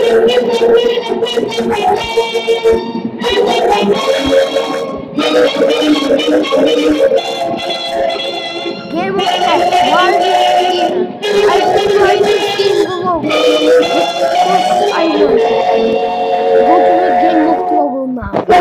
Game of Thrones. Why this season? I prefer this season because I want it. Go to the Game of Thrones now.